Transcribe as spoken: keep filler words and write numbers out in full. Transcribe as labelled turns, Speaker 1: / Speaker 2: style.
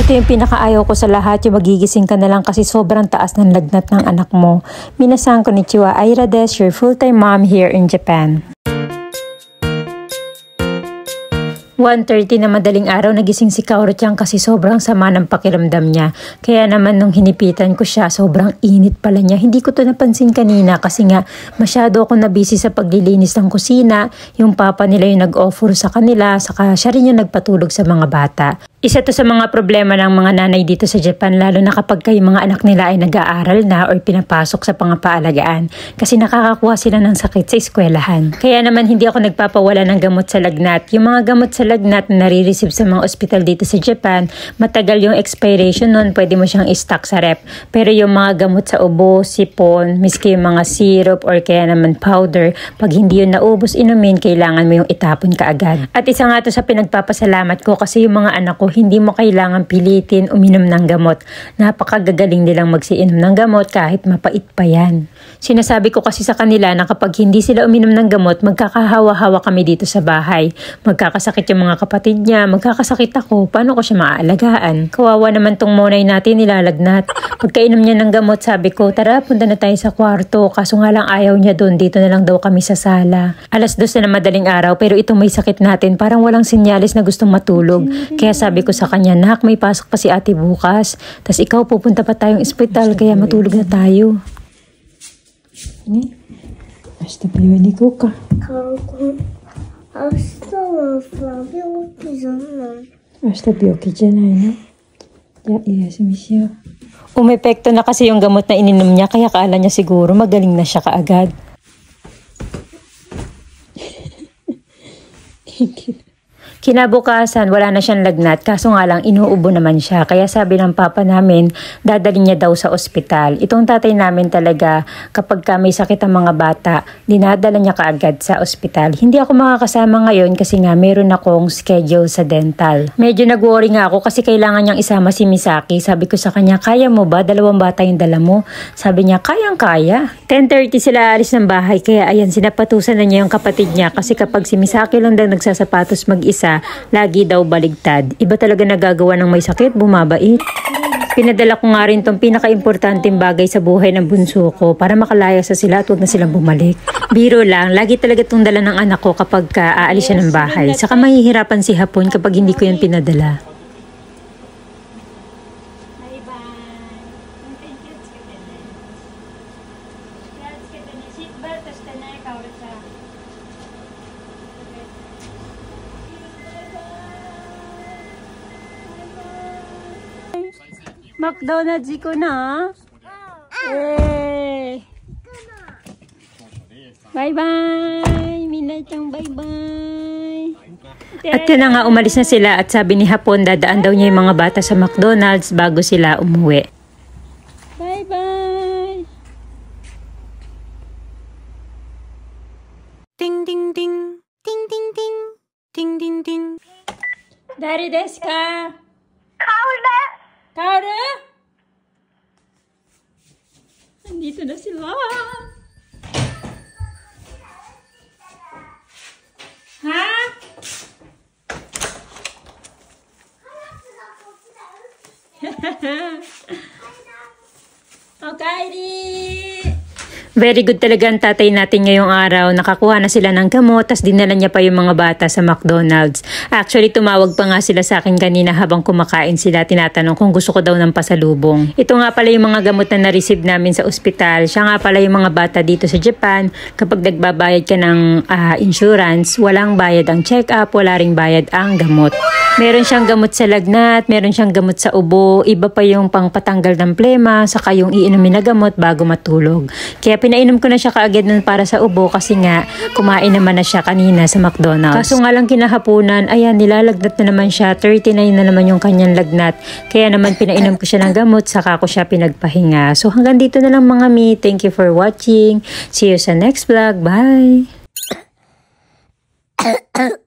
Speaker 1: Ito yung pinakaayaw ko sa lahat, yung magigising ka na lang kasi sobrang taas ng lagnat ng anak mo. Minasan konnichiwa, Aira des, your full-time mom here in Japan. one thirty na madaling araw nagising si Kaoru-chan kasi sobrang sama ng pakiramdam niya. Kaya naman nung hinipitan ko siya, sobrang init pala niya. Hindi ko to napansin kanina kasi nga masyado ako nabisi sa paglilinis ng kusina. Yung papa nila yung nag-offer sa kanila, saka siya rin yung nagpatulog sa mga bata. Isa to sa mga problema ng mga nanay dito sa Japan, lalo na kapag kayo mga anak nila ay nag-aaral na or pinapasok sa pangapaalagaan kasi nakakakuha sila ng sakit sa eskwelahan. Kaya naman hindi ako nagpapawala ng gamot sa lagnat. Yung mga gamot sa lagnat na nare-receive sa mga ospital dito sa Japan, matagal yung expiration nun, pwede mo siyang i-stock sa rep. Pero yung mga gamot sa ubo, sipon, miski yung mga syrup or kaya naman powder, pag hindi yun naubos inumin, kailangan mo yung itapon kaagad. At isa nga to sa pinagpapasalamat ko kasi yung mga anak ko, hindi mo kailangan pilitin uminom ng gamot. Napakagagaling nilang magsiinom ng gamot kahit mapait pa yan. Sinasabi ko kasi sa kanila na kapag hindi sila uminom ng gamot, magkakahawa-hawa kami dito sa bahay. Magkakasakit yung mga kapatid niya, magkakasakit ako, paano ko siya maaalagaan? Kawawa naman tong monay natin nilalagnat. Pagkainom niya ng gamot, sabi ko, tara punta na tayo sa kwarto. Kaso nga lang ayaw niya doon, dito na lang daw kami sa sala. Alas dos na madaling araw pero itong may sakit natin, parang walang sinyalis na gustong matulog. Kaya sabi ko sa kanya, nak, may pasok pa si ate bukas. Tas ikaw pupunta pa tayong ospital, kaya matulog na tayo. Ni? Hasta pa yun ni Kuka.
Speaker 2: Hastaはさ、病気じゃない。
Speaker 1: 明日病気じゃないの? Ya, iyasumiみしよう. Umepekto na kasi yung gamot na ininom niya, kaya kaala niya siguro magaling na siya kaagad. Kinabukasan, wala na siyang lagnat, kaso nga lang inuubo naman siya. Kaya sabi ng papa namin, dadalhin niya daw sa ospital. Itong tatay namin talaga, kapag ka may sakit ang mga bata, dinadala niya kaagad sa ospital. Hindi ako makakasama ngayon kasi nga meron akong schedule sa dental. Medyo nag-worry nga ako kasi kailangan niyang isama si Misaki. Sabi ko sa kanya, kaya mo ba? Dalawang bata yung dala mo. Sabi niya, kayang-kaya. ten thirty sila alis ng bahay, kaya ayan, sinapatusan na niya yung kapatid niya kasi kapag si Misaki lang daw nagsasapatos mag-isa, lagi daw baligtad. Iba talaga nagagawa ng may sakit, bumabait. Pinadala ko nga rin tong pinaka-importanteng bagay sa buhay ng bunso ko para makalaya sa sila at huwag na silang bumalik. Biro lang, lagi talaga itong dala ng anak ko kapag ka aalis siya ng bahay. Saka mahihirapan si Hapon kapag hindi ko yan pinadala. McDonald's ko na. Eh. Bye bye. Minay-chan, bye bye. At yun na nga, umalis na sila at sabi ni Hapon, dadaan daw niya yung mga bata sa McDonald's bago sila umuwi. Bye bye. Ding ding ding. Ding ding ding. Ding ding ding. Dari desu ka? Kaoru. Kaoru? Nandito na sila. Ha? Okaeri! Very good talaga ang tatay natin ngayong araw. Nakakuha na sila ng gamot, tas dinala niya pa yung mga bata sa McDonald's. Actually, tumawag pa nga sila sa akin kanina habang kumakain sila. Tinatanong kung gusto ko daw ng pasalubong. Ito nga pala yung mga gamot na na-receive namin sa ospital. Siya nga pala yung mga bata dito sa Japan. Kapag nagbabayad ka ng uh, insurance, walang bayad ang check-up, wala ring bayad ang gamot. Meron siyang gamot sa lagnat, meron siyang gamot sa ubo, iba pa yung pangpatanggal ng plema, saka yung iinumin na gamot bago matulog. Kaya pinainom ko na siya kaagad nun para sa ubo kasi nga kumain naman na siya kanina sa McDonald's. Kaso nga lang kinahapunan, ayan, nilalagnat na naman siya, thirty-nine na naman yung kanyang lagnat. Kaya naman pinainom ko siya ng gamot, saka ko siya pinagpahinga. So hanggang dito na lang mga mi. Thank you for watching. See you sa next vlog. Bye!